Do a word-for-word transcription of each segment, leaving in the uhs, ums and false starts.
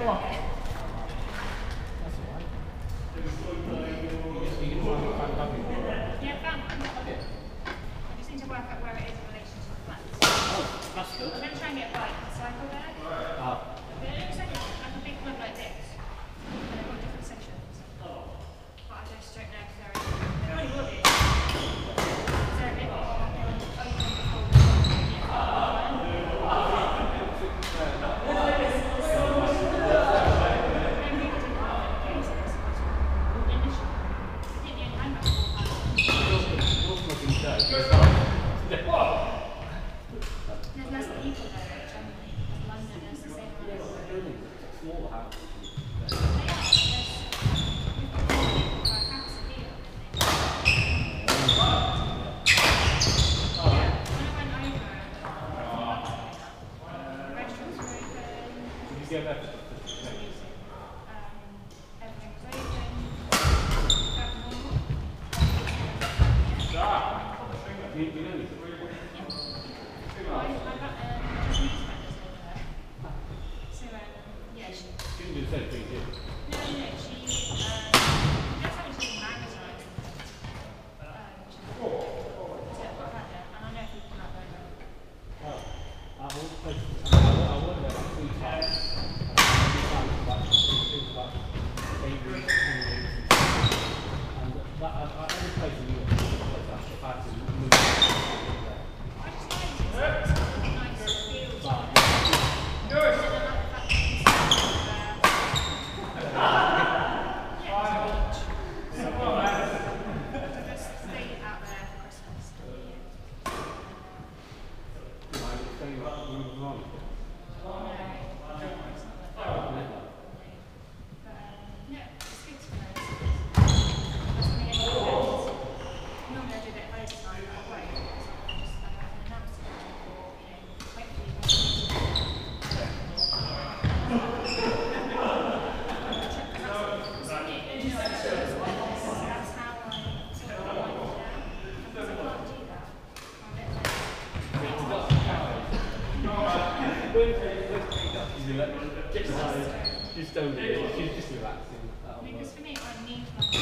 She's so weird. She's just relaxing. Because for me, I need my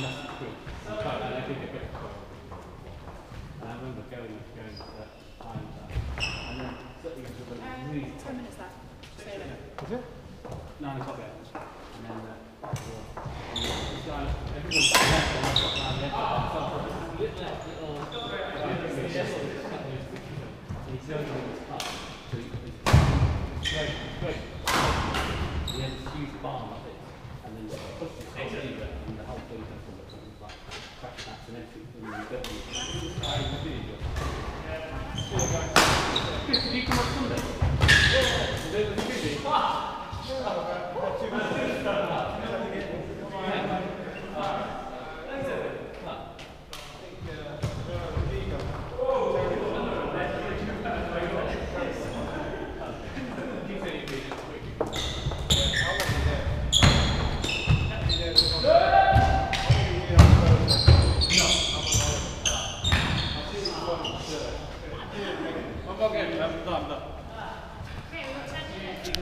that's quick. And so, and I think it gets quick. And I remember going, going to that time, and then sitting into the Um, really ten minutes left. So, Is it? nine o'clock there. And then, uh, this guy, everyone's left and I've got my left arm. So I was a little, little, and he's going in his car. So he's great, great. He has this huge barn like this, and then he pushed his whole lever, and the whole thing just looks like crack snaps and everything. And then he built it. Chris, did you come up Sunday? Yeah. There was a busy. okay, we've got